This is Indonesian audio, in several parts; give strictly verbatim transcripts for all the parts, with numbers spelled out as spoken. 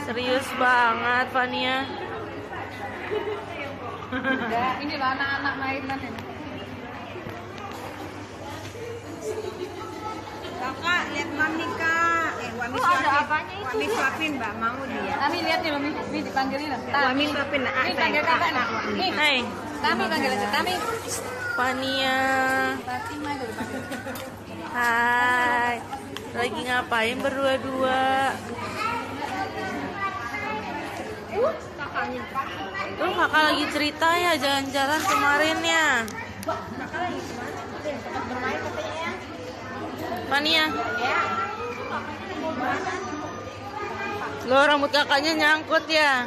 Serius banget, Fania. Enggak, ini loh anak-anak mainan ini. Kakak, lihat mami kak. Eh, Wami Oh, suapin. ada apanya itu? Wami suapin, Mbak. Mau dia. Kami lihat nih, Mami. Ini dipanggilin lah. Wami suapin. Ah, Ini panggil kakak nih. Nih, Hai, Tami panggil aja. Tami. Fania. Fatima itu dipanggil. Hai. Lagi ngapain berdua-dua? Tuh kakak lagi cerita ya jalan-jalan kemarin ya. Fania. Loh, rambut kakaknya nyangkut ya.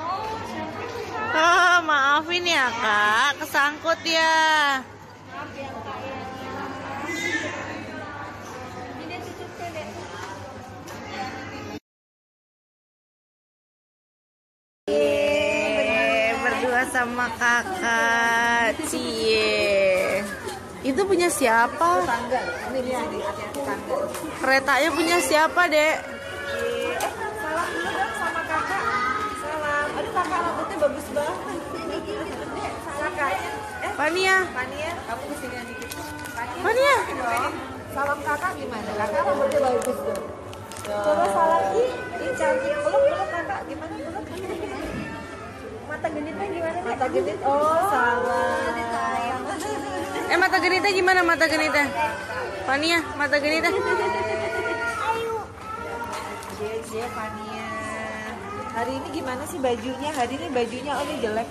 Oh, maafin ya kak, kesangkut ya. Yeay, berdua sama kakak. Cie. Itu punya siapa? Tangga. Ini dia nih, hati-hati tangga. Keretanya punya siapa, Dek? Salam dulu dong sama kakak. Salam. Aduh kakak rambutnya bagus banget. Salam kakaknya. Eh, Fania. Fania, kamu kesini dikit. Fania. Dong. Salam kakak gimana? Kakak rambutnya bagus tuh. Coba salam ih, ih cantik. Peluk peluk kakak gimana peluk? Mata genitnya gimana? Mata genit. Oh, salam. Eh, mata genitnya gimana mata genitnya? Fania, mata genitnya. Cie, cie, Fania. Hari ini gimana sih bajunya? Hari ini bajunya oh ini jelek.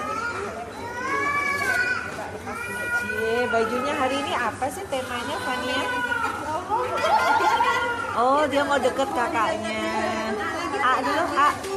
Cie, bajunya hari ini apa sih temanya Fania? Oh, dia mau deket kakaknya. A dulu, A.